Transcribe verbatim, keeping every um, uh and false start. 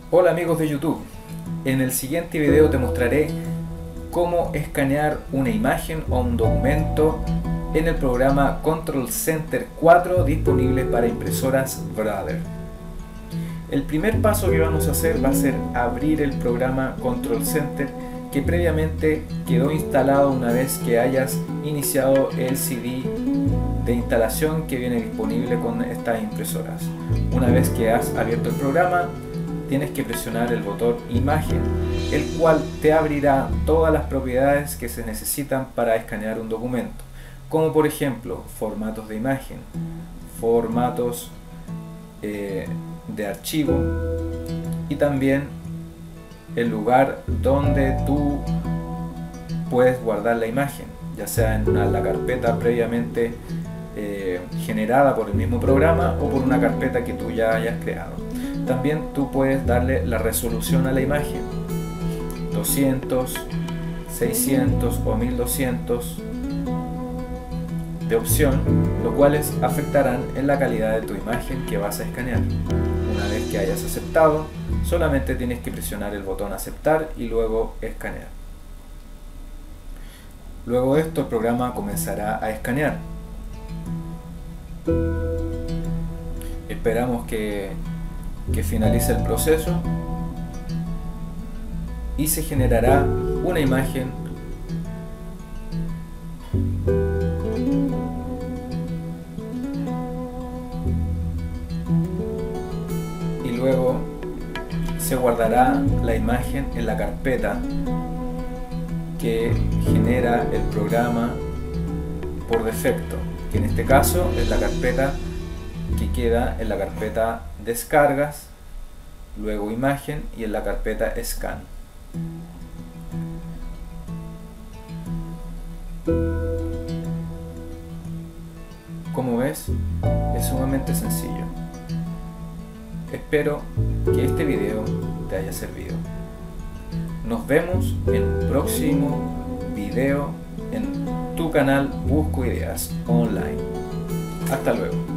Hola amigos de YouTube, en el siguiente video te mostraré cómo escanear una imagen o un documento en el programa Control Center cuatro disponible para impresoras Brother. El primer paso que vamos a hacer va a ser abrir el programa Control Center que previamente quedó instalado una vez que hayas iniciado el C D de instalación que viene disponible con estas impresoras. Una vez que has abierto el programa, tienes que presionar el botón imagen, el cual te abrirá todas las propiedades que se necesitan para escanear un documento, como por ejemplo formatos de imagen, formatos eh, de archivo y también el lugar donde tú puedes guardar la imagen, ya sea en una, la carpeta previamente eh, generada por el mismo programa o por una carpeta que tú ya hayas creado. También tú puedes darle la resolución a la imagen, doscientos, seiscientos o mil doscientos de opción, lo cuales afectarán en la calidad de tu imagen que vas a escanear. Una vez que hayas aceptado, solamente tienes que presionar el botón aceptar y luego escanear. Luego de esto el programa comenzará a escanear. Esperamos que que finalice el proceso y se generará una imagen y luego se guardará la imagen en la carpeta que genera el programa por defecto, que en este caso es la carpeta que queda en la carpeta descargas, luego imagen y en la carpeta scan. Como ves, es sumamente sencillo. Espero que este video te haya servido. Nos vemos en un próximo video en tu canal Busco Ideas Online. Hasta luego.